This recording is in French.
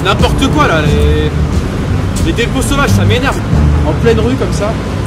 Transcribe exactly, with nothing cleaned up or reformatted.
C'est n'importe quoi là, les... les dépôts sauvages, ça m'énerve. En pleine rue comme ça.